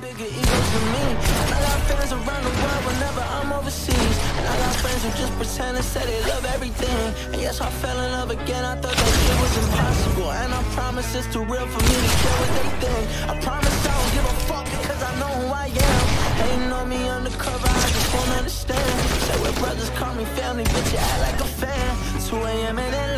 bigger egos than me. And I got fans around the world whenever I'm overseas. And I got friends who just pretend and say they love everything. And yes, I fell in love again, I thought that shit was impossible. And I promise it's too real for me to care what they think. I promise I don't give a fuck because I know who I am. Hating on me undercover, I just won't understand. Say we're brothers, call me family, but you act like a fan. 2 a.m. and